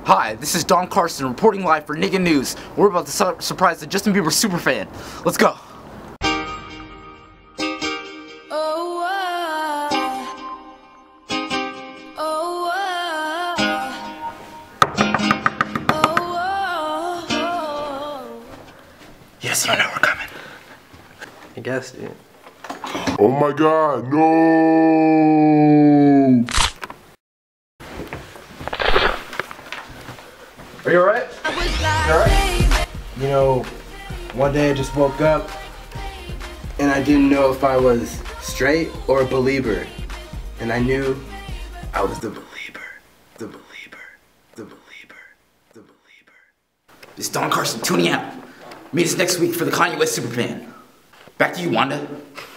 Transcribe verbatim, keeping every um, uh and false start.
Hi, this is Don Carson reporting live for Nigga News. We're about to su surprise the Justin Bieber superfan. Let's go. Yes, you know we're coming. I guess, dude. Oh my god, no! Are you alright? You alright? You know, one day I just woke up and I didn't know if I was straight or a believer. And I knew I was the believer. The believer. The believer. The believer. This is Don Carson tuning out. Meet us next week for the Kanye West superfan. Back to you, Wanda.